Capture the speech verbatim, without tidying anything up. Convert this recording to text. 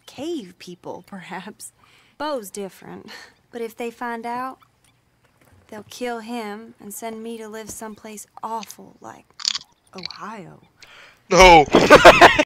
cave people, perhaps. Bo's different. But if they find out, they'll kill him and send me to live someplace awful like Ohio. No.